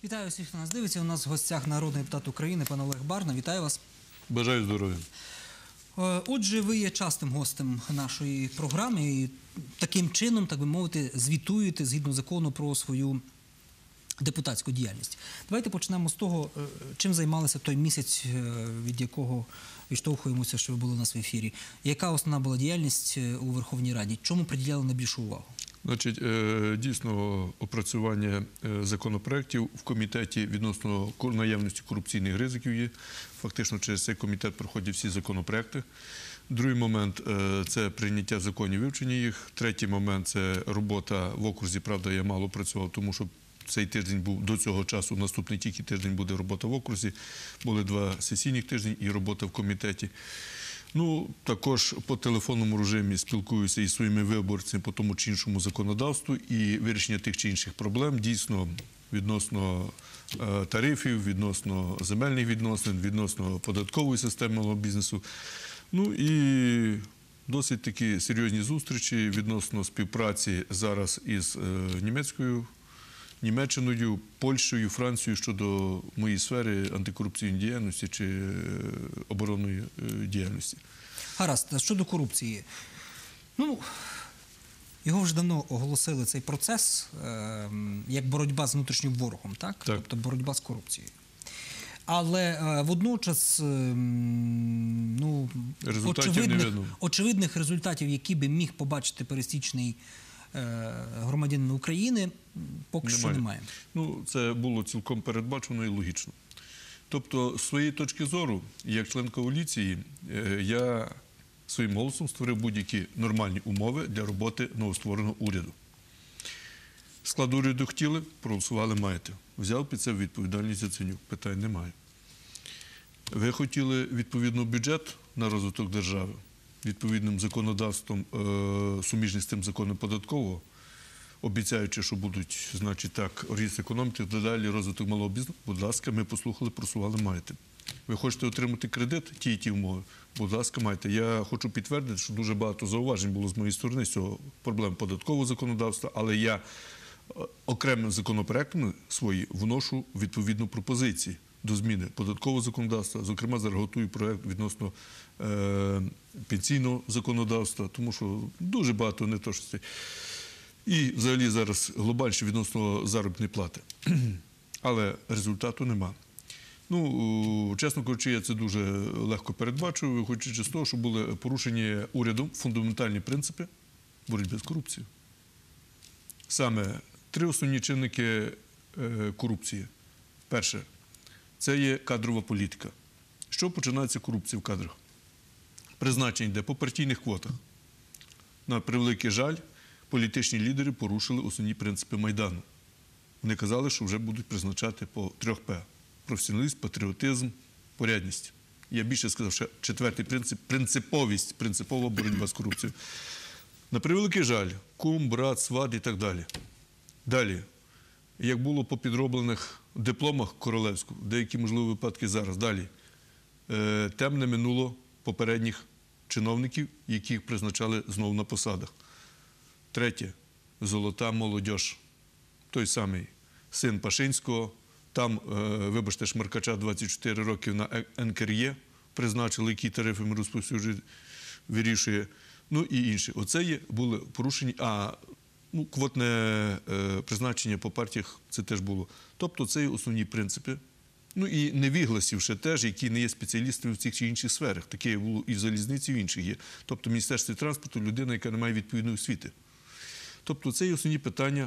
Вітаю всіх, хто нас дивиться. У нас в гостях народний депутат України пан Олег Барна. Вітаю вас. Бажаю здоров'я. Отже, ви є частим гостем нашої програми і таким чином, так би мовити, звітуєте згідно закону про свою депутатську діяльність. Давайте почнемо з того, чим займалися той місяць, від якого відштовхуємося, що ви були у нас в ефірі. Яка основна була діяльність у Верховній Раді? Чому приділяли найбільшу увагу? Значить, дійсно, опрацювання законопроєктів в комітеті відносно наявності корупційних ризиків є. Фактично, через цей комітет проходять всі законопроєкти. Другий момент – це прийняття законів, вивчення їх. Третій момент – це робота в окрузі. Правда, я мало працював, тому що цей тиждень був до цього часу, наступний тільки тиждень буде робота в окрузі. Були 2 сесійних тижні і робота в комітеті. Ну, також по телефонному режимі спілкуюся із своїми виборцями по тому чи іншому законодавству і вирішення тих чи інших проблем, дійсно, відносно тарифів, відносно земельних відносин, відносно податкової системи малого бізнесу. Ну і досить такі серйозні зустрічі відносно співпраці зараз із Німеччиною, Польщею, Францією щодо моєї сфери антикорупційної діяльності чи оборонної діяльності. Гаразд, щодо корупції. Ну, його вже давно оголосили цей процес як боротьба з внутрішнім ворогом, так? Так. Тобто боротьба з корупцією. Але водночас, ну, очевидних результатів, які би міг побачити пересічний громадянин України, поки що немає. Ну, це було цілком передбачено і логічно. Тобто, з своєї точки зору, як член коаліції, я своїм голосом створив будь-які нормальні умови для роботи новоствореного уряду. Склад уряду хотіли, проголосували, маєте. Взяв під це відповідальність Яценюк, питань немає. Ви хотіли відповідно бюджет на розвиток держави, відповідним законодавством, суміжним з тим законом податкового, обіцяючи, що будуть, значить так, ріст економіки, додалі розвиток малого бізнесу, будь ласка, ми послухали, просували, маєте. Ви хочете отримати кредит, ті і ті умови, будь ласка, маєте. Я хочу підтвердити, що дуже багато зауважень було з моєї сторони з цього проблем податкового законодавства, але я окремими законопроектами свої вношу відповідну пропозиції до зміни податкового законодавства. Зокрема, зараз готую проєкт відносно пенсійного законодавства, тому що дуже багато неточностей. І взагалі зараз глобальніше відносно заробітної плати. Але результату нема. Ну, чесно кажучи, я це дуже легко передбачую, виходячи з того, що були порушені урядом фундаментальні принципи боротьби з корупцією. Саме 3 основні чинники корупції. Перше – це є кадрова політика. Що починається корупція в кадрах? Призначення йде по партійних квотах. На превеликий жаль, політичні лідери порушили основні принципи Майдану. Вони казали, що вже будуть призначати по 3 П – професіоналізм, патріотизм, порядність. Я більше сказав, що 4-й принцип – принциповість, принципова боротьба з корупцією. На превеликий жаль, кум, брат, сват і так далі. Далі, як було по підроблених дипломах королевську, деякі можливі випадки зараз. Далі, темне минуло попередніх чиновників, яких призначали знову на посадах. Третє, золота молодь. Той самий син Пашинського, там, вибачте, Шмаркача 24 років на НКРЄ призначили, які тарифи ми розповсюджують, вирішує. Ну і інші. Оце були порушені, квотне призначення по партіях це теж було. Тобто це є основні принципи. Ну і невігласів ще теж, які не є спеціалістами в цих чи інших сферах. Таке було і в залізниці, і в інших є. Тобто в Міністерстві транспорту людина, яка не має відповідної освіти. Тобто це є основні питання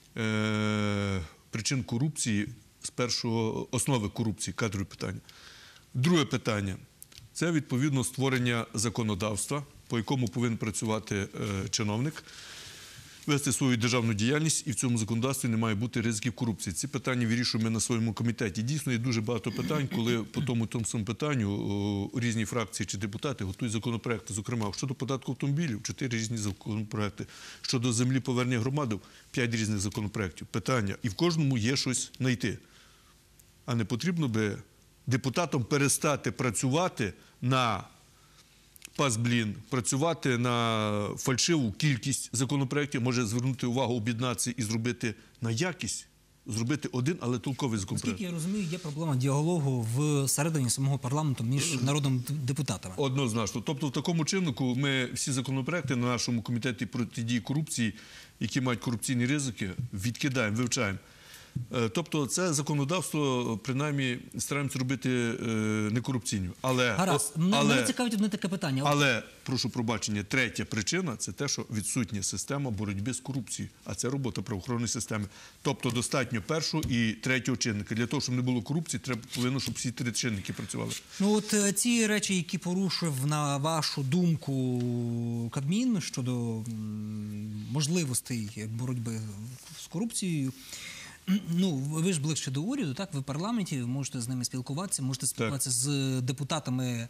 причин корупції, основи корупції, кадрові питання. Друге питання – це відповідно створення законодавства, по якому повинен працювати чиновник, вести свою державну діяльність, і в цьому законодавстві не має бути ризиків корупції. Ці питання вирішуємо на своєму комітеті. Дійсно, є дуже багато питань, коли по тому самому питанню різні фракції чи депутати готують законопроекти. Зокрема, щодо податку автомобілів – 4 різні законопроекти. Щодо землі повернення громадам – 5 різних законопроектів. Питання. І в кожному є щось знайти. А не потрібно би депутатам перестати працювати на пасблін, працювати на фальшиву кількість законопроєктів, може звернути увагу, об'єднатися і зробити на якість зробити один, але толковий законопроект. Наскільки я розумію, є проблема діалогу всередині самого парламенту між народними депутатами. Однозначно. Тобто в такому чиннику ми всі законопроекти на нашому комітеті протидії корупції, які мають корупційні ризики, відкидаємо, вивчаємо. Тобто це законодавство, принаймні, стараємося робити некорупційним. Гаразд, мене цікавить одне таке питання. Але, прошу пробачення, третя причина – це те, що відсутня система боротьби з корупцією. А це робота правоохоронної системи. Тобто достатньо першого і третього чинника. Для того, щоб не було корупції, повинно, щоб всі три чинники працювали. Ну от ці речі, які порушив, на вашу думку, Кабмін щодо можливостей боротьби з корупцією, ну, ви ж ближче до уряду, так? Ви в парламенті, ви можете з ними спілкуватися, можете спілкуватися з депутатами,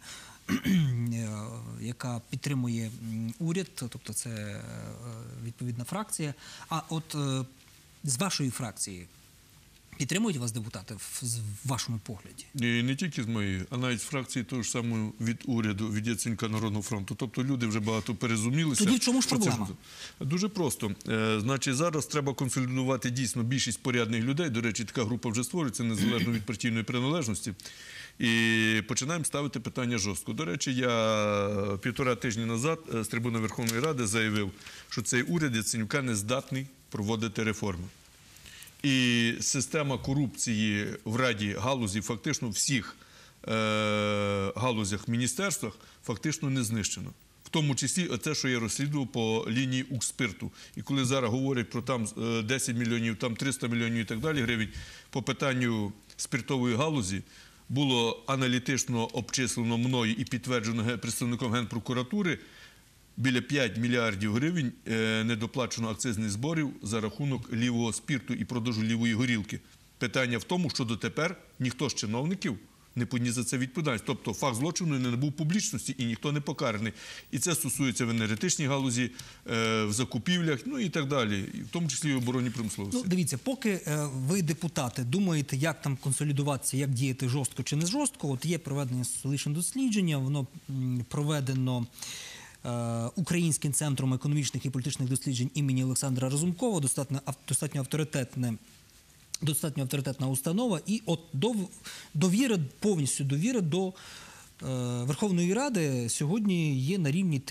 яка підтримує уряд, тобто це відповідна фракція. А от з вашої фракції підтримують вас депутати в вашому погляді? І не тільки з моєї, а навіть з фракції того ж самого від уряду, від Яценюка Народного фронту. Тобто люди вже багато перезумілися. Тоді в чому ж проблема? Дуже просто. Значить, зараз треба консолідувати дійсно більшість порядних людей. До речі, така група вже створюється, незалежно від партійної приналежності. І починаємо ставити питання жорстко. До речі, я 1,5 тижні назад з трибуни Верховної Ради заявив, що цей уряд Яценюка не здатний проводити реформи. І система корупції в Раді галузі, фактично в всіх галузях, міністерствах, фактично не знищено. В тому числі те, що я розслідував по лінії Укрспирту. І коли зараз говорять про там 10 мільйонів, там 300 мільйонів і так далі гривень, по питанню спиртової галузі, було аналітично обчислено мною і підтверджено представником Генпрокуратури, біля 5 мільярдів гривень недоплачено акцизних зборів за рахунок лівого спирту і продажу лівої горілки. Питання в тому, що дотепер ніхто з чиновників не поніс за це відповідальність. Тобто факт злочину не набув публічності і ніхто не покараний. І це стосується в енергетичній галузі, в закупівлях, ну і так далі, в тому числі і в оборонній промисловості. Ну, дивіться, поки ви, депутати, думаєте, як там консолідуватися, як діяти жорстко чи не жорстко, от є проведення соціологічного дослідження, воно проведено Українським центром економічних і політичних досліджень імені Олександра Разумкова, достатньо авторитетна установа, і от довіра, повністю довіра до Верховної Ради сьогодні є на рівні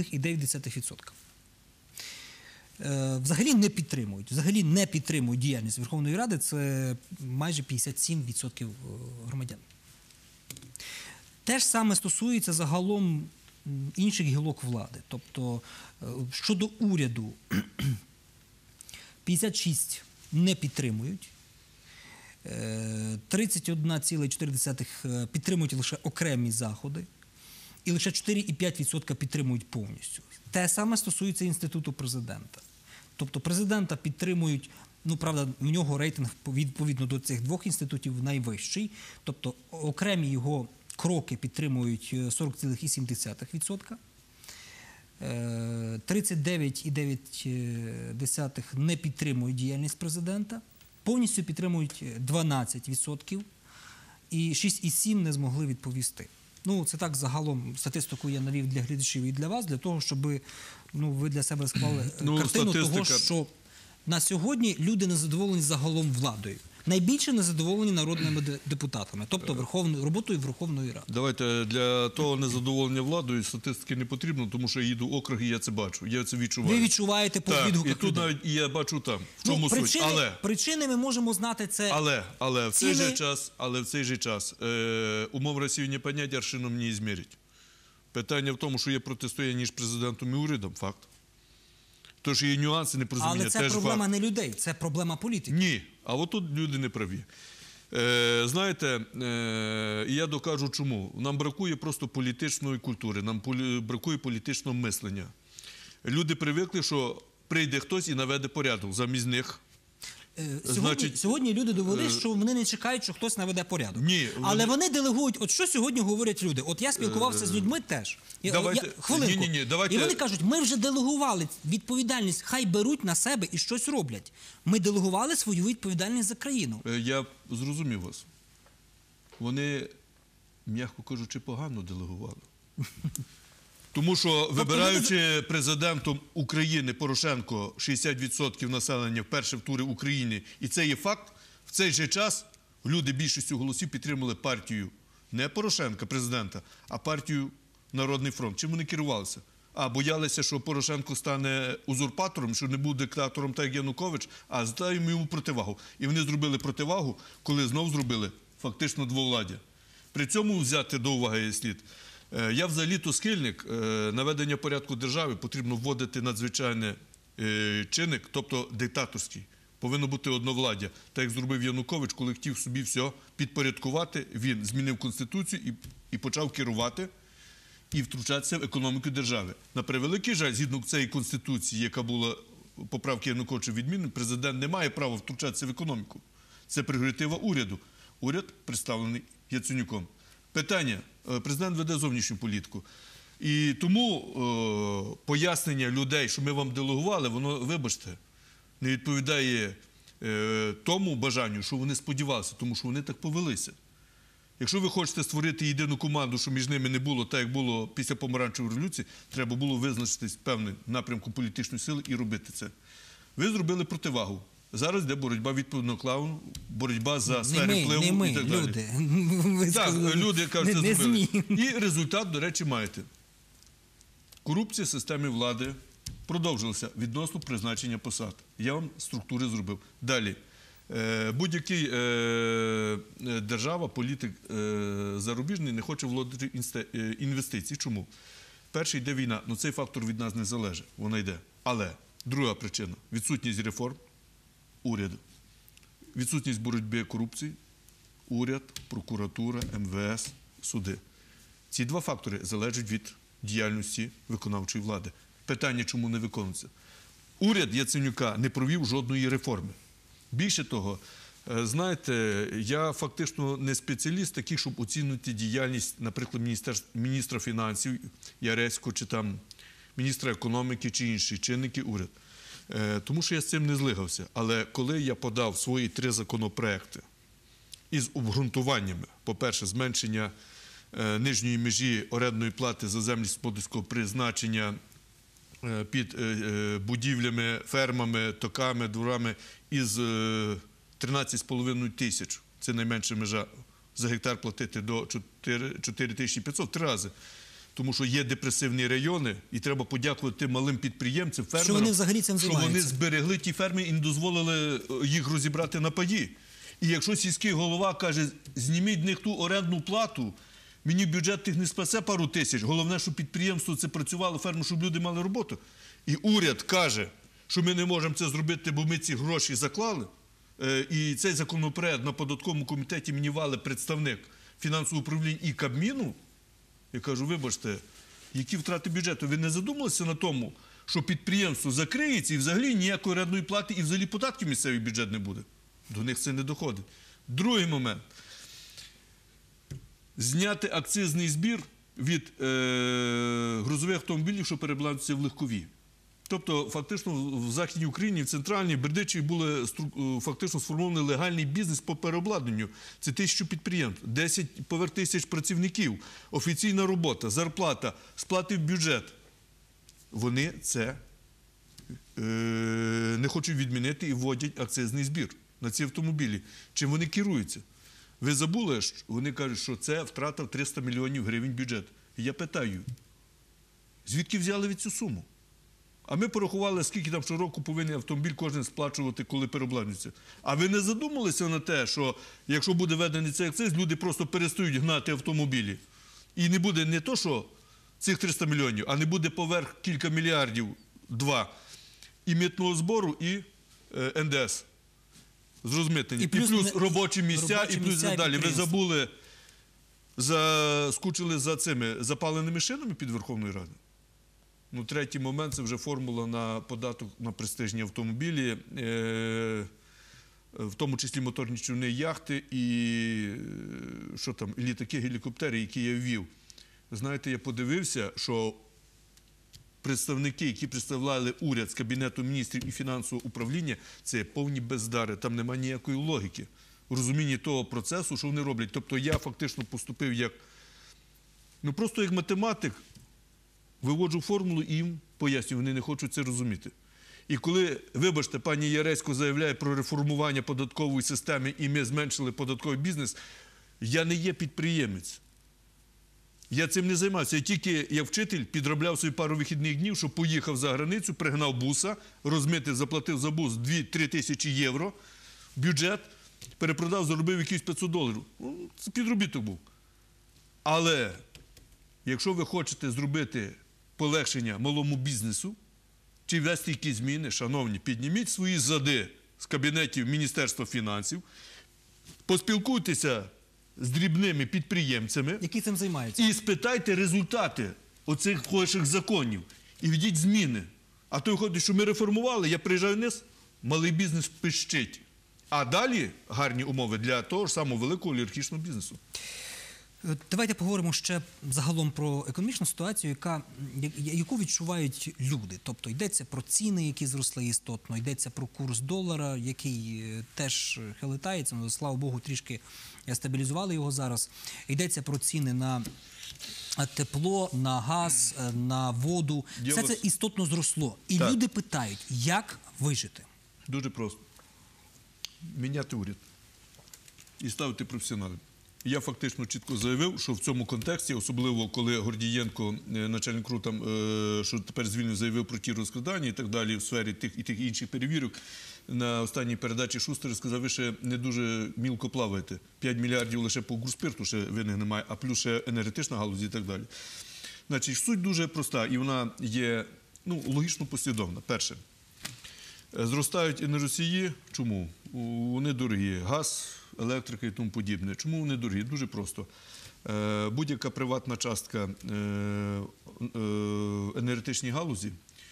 3,9%. Взагалі не підтримують діяльність Верховної Ради, це майже 57% громадян. Те ж саме стосується загалом інших гілок влади. Тобто, щодо уряду, 56 не підтримують, 31,4% підтримують лише окремі заходи, і лише 4,5% підтримують повністю. Те саме стосується Інституту президента. Тобто президента підтримують, ну, правда, в нього рейтинг відповідно до цих двох інститутів найвищий, тобто окремі його кроки підтримують 40,7%, 39,9% не підтримують діяльність президента, повністю підтримують 12%, і 6,7% не змогли відповісти. Ну, це так загалом статистику я навів для глядачів і для вас, для того, щоб ви для себе склали картину того, що на сьогодні люди незадоволені загалом владою. Найбільше незадоволені народними депутатами, тобто роботою Верховної Ради. Давайте, для того незадоволення владою статистики не потрібно, тому що я їду в округ і я це бачу, я це відчуваю. Ви відчуваєте по відгуках людей. І тут навіть і я бачу там, в чому суть. Причини ми можемо знати це. Але в цей же час умов Росії понять, аршином не измерить. Питання в тому, що є протистояння між президентом і урядом, факт. Тож є нюанси, непорозуміння. Але це проблема не людей, це проблема політики. Ні, а от тут люди не праві. Знаєте, я докажу чому. Нам бракує просто політичної культури, нам бракує політичного мислення. Люди привикли, що прийде хтось і наведе порядок замість них. Сьогодні люди довели, що вони не чекають, що хтось наведе порядок. Ні, але вони делегують, от що сьогодні говорять люди. От я спілкувався з людьми теж. Хвилинку. І вони кажуть, ми вже делегували відповідальність, хай беруть на себе і щось роблять. Ми делегували свою відповідальність за країну. Я зрозумів вас. Вони, м'яко кажучи, погано делегували. Тому що, вибираючи президентом України Порошенко 60% населення вперше в турі України, і це є факт, в цей же час люди більшістю голосів підтримали партію не Порошенка, президента, а партію Народний фронт. Чим вони керувалися? Боялися, що Порошенко стане узурпатором, що не буде диктатором, так як Янукович, а ставимо йому противагу. І вони зробили противагу, коли знов зробили фактично двовладдя. При цьому взяти до уваги слід. Я взагалі-то схильник наведення порядку держави потрібно вводити надзвичайний чинник, тобто диктаторський. Повинно бути одновладдя. Так як зробив Янукович, коли хотів собі все підпорядкувати, він змінив Конституцію і почав керувати і втручатися в економіку держави. На превеликий жаль, згідно цієї Конституції, яка була поправки Януковича відмінена, президент не має права втручатися в економіку. Це прерогатива уряду. Уряд представлений Яценюком. Питання. Президент веде зовнішню політику. І тому пояснення людей, що ми вам делегували, воно, вибачте, не відповідає тому бажанню, що вони сподівалися, тому що вони так повелися. Якщо ви хочете створити єдину команду, що між ними не було, так як було після Помаранчевої революції, треба було визначитись певним напрямком політичної сили і робити це. Ви зробили противагу. Зараз йде боротьба відповідно клауну, боротьба за сфери впливу і так далі. Люди. Так, люди, кажуть, це зробили. І результат, до речі, маєте. Корупція в системі влади продовжилася відносно призначення посад. Я вам структури зробив. Далі. Будь-який держава, політик зарубіжний не хоче вводити інвестицій. Чому? Перше, йде війна. Ну, цей фактор від нас не залежить. Вона йде. Але друга причина – відсутність реформ уряду. Відсутність боротьби корупції – уряд, прокуратура, МВС, суди. Ці два фактори залежать від діяльності виконавчої влади. Питання, чому не виконується. Уряд Яценюка не провів жодної реформи. Більше того, знаєте, я фактично не спеціаліст такий, щоб оцінити діяльність, наприклад, міністра фінансів Яресько, чи там міністра економіки, чи інші чинники уряду. Тому що я з цим не злигався. Але коли я подав свої 3 законопроекти із обґрунтуваннями, по-перше, зменшення нижньої межі орендної плати за землі сільськогосподарського призначення під будівлями, фермами, токами, дворами із 13,5 тисяч, це найменша межа, за гектар платити до 4500 – 3 рази. Тому що є депресивні райони, і треба подякувати тим малим підприємцям, фермерам, що вони взагалі цим що займаються. вони зберегли ті ферми і не дозволили їх розібрати на паї. І якщо сільський голова каже, зніміть в них ту орендну плату, мені бюджет тих не спасе пару тисяч, головне, щоб підприємство це працювало, ферму, щоб люди мали роботу. І уряд каже, що ми не можемо це зробити, бо ми ці гроші заклали. І цей законопроект на податковому комітеті мені вали представник фінансового управління і Кабміну. Я кажу, вибачте, які втрати бюджету? Ви не задумалися на тому, що підприємство закриється і взагалі ніякої орендної плати і взагалі податків місцевий бюджет не буде? До них це не доходить. Другий момент. Зняти акцизний збір від грузових автомобілів, що перебуваються в легкові. Тобто, фактично, в Західній Україні, в Центральній, Бердичеві були фактично сформований легальний бізнес по переобладнанню. Це 1000 підприємств, 10 поверх тисяч працівників, офіційна робота, зарплата, сплати в бюджет. Вони це не хочуть відмінити і вводять акцизний збір на ці автомобілі. Чим вони керуються? Ви забули, що вони кажуть, що це втрата в 300 мільйонів гривень бюджет. І я питаю, звідки взяли від цю суму? А ми порахували, скільки там щороку повинен автомобіль кожен сплачувати, коли переобладнується. А ви не задумалися на те, що якщо буде введений цей акциз, люди просто перестають гнати автомобілі. І не буде не то, що цих 300 мільйонів, а не буде поверх кілька мільярдів, 2, і митного збору, і НДС. Зрозуміти. І плюс робочі місця, і плюс і далі. Ви забули, скучили за цими запаленими шинами під Верховною Радою? Ну, третій момент – це вже формула на податок на престижні автомобілі, в тому числі моторні човни, яхти і що там, літаки, гелікоптери, які я ввів. Знаєте, я подивився, що представники, які представляли уряд з Кабінету міністрів і фінансового управління, це повні бездари, там немає ніякої логіки у розумінні того процесу, що вони роблять. Тобто я фактично поступив як, ну просто як математик, виводжу формулу і їм пояснюю, вони не хочуть це розуміти. І коли, вибачте, пані Яресько заявляє про реформування податкової системи і ми зменшили податковий бізнес, я не є підприємець. Я цим не займаюся. Я тільки, як вчитель, підробляв собі пару вихідних днів, що поїхав за границю, пригнав буса, розмитий, заплатив за бус 2-3 тисячі євро, бюджет, перепродав, заробив якісь $500. Ну, це підробіток був. Але якщо ви хочете зробити полегшення малому бізнесу, чи ввести якісь зміни, шановні, підніміть свої зади з кабінетів Міністерства фінансів, поспілкуйтеся з дрібними підприємцями, Які цим займаються? і спитайте результати оцих ваших законів. І введіть зміни. А то виходить, що ми реформували, я приїжджаю вниз, малий бізнес пищить. А далі гарні умови для того ж самого великого олігархічного бізнесу. Давайте поговоримо ще загалом про економічну ситуацію, яку відчувають люди. Тобто йдеться про ціни, які зросли істотно, йдеться про курс долара, який теж хилитається, але, слава Богу, трішки стабілізували його зараз. Йдеться про ціни на тепло, на газ, на воду. Все це істотно зросло. І Так. люди питають, як вижити? Дуже просто. Міняти уряд. І ставити професіоналів. Я фактично чітко заявив, що в цьому контексті, особливо коли Гордієнко, начальник РУ, що тепер звільнив, заявив про ті розкрадання і так далі в сфері тих інших перевірок, на останній передачі Шустер сказав, ви ще не дуже мілко плаваєте. 5 мільярдів лише по Укрспирту ще винних немає, а плюс ще енергетична галузь і так далі. Значить, суть дуже проста і вона є логічно послідовна. Перше. Зростають енергоносії. Чому? Вони дорогі. Газ, електрика і тому подібне. Чому вони дорогі? Дуже просто. Будь-яка приватна частка енергетичній галузі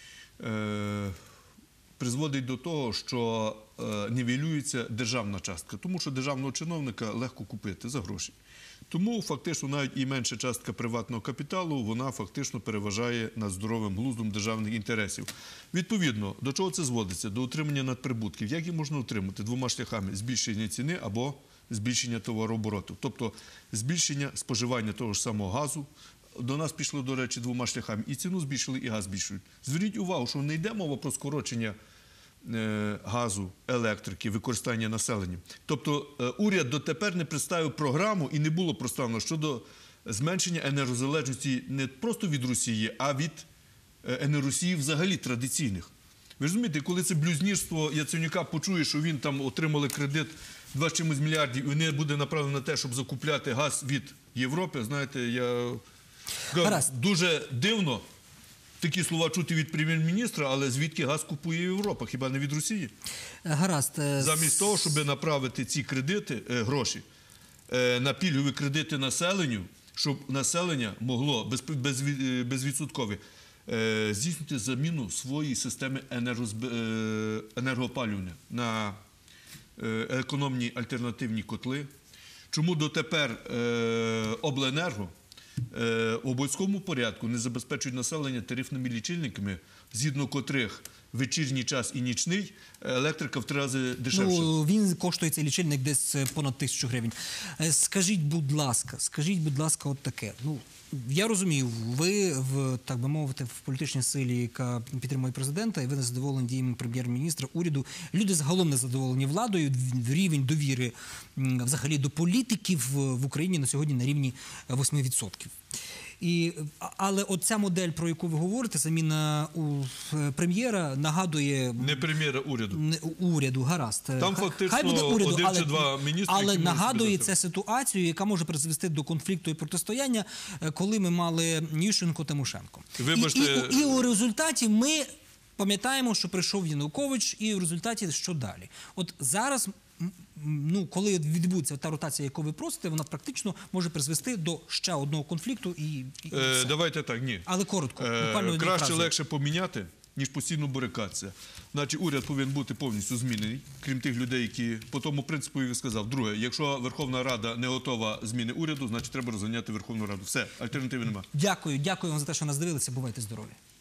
призводить до того, що нівелюється державна частка. Тому що державного чиновника легко купити за гроші. Тому фактично навіть і менша частка приватного капіталу, вона фактично переважає над здоровим глуздом державних інтересів. Відповідно, до чого це зводиться? До отримання надприбутків. Як їх можна отримати? Двома шляхами – збільшення ціни або збільшення товарообороту. Тобто збільшення споживання того ж самого газу. До нас пішло, до речі, двома шляхами. І ціну збільшили, і газ збільшують. Зверніть увагу, що не йде мова про скорочення газу, електрики, використання населення. Тобто уряд дотепер не представив програму і не було представлено щодо зменшення енергозалежності не просто від Росії, а від енергоносіїв взагалі традиційних. Ви розумієте, коли це блюзнірство Яценюка почує, що він там отримали кредит 2 чимось мільярдів, і не буде направлено на те, щоб закупляти газ від Європи, знаєте, я дуже дивно такі слова чути від прем'єр-міністра, але звідки газ купує Європа? Хіба не від Росії? Гаразд. Замість того, щоб направити ці кредити, гроші, на пільгові кредити населенню, щоб населення могло безвідсоткові здійснити заміну своєї системи енергоопалювання на економні альтернативні котли. Чому дотепер обленерго в обов'язковому порядку не забезпечують населення тарифними лічильниками, згідно котрих вечірній час і нічний електрика в 3 рази дешевше. Він коштує, цей лічильник, десь понад 1000 гривень. Скажіть, будь ласка, от таке. Я розумію, ви, так би мовити, в політичній силі, яка підтримує президента, і ви не задоволені діями прем'єр-міністра, уряду. Люди загалом не задоволені владою, рівень довіри взагалі до політиків в Україні на сьогодні на рівні 8%. Але от ця модель, про яку ви говорите, заміна прем'єра, нагадує... Не прем'єра, уряду. Уряду, гаразд. Там фактично Хай буде уряду, один чи два міністри, але нагадує це ситуацію, яка може призвести до конфлікту і протистояння, коли ми мали Ющенко-Тимошенко. Вибачте... І у результаті ми пам'ятаємо, що прийшов Янукович, і в результаті що далі? От зараз... коли відбудеться та ротація, яку ви просите, вона практично може призвести до ще одного конфлікту і все. Давайте так, ні. Але коротко, буквально краще легше поміняти, ніж постійно бурикатися. Значить, уряд повинен бути повністю змінений, крім тих людей, які по тому принципу, як я сказав. Друге, якщо Верховна Рада не готова зміни уряду, значить треба розганяти Верховну Раду. Все, альтернативи немає. Дякую вам за те, що нас дивилися. Бувайте здорові.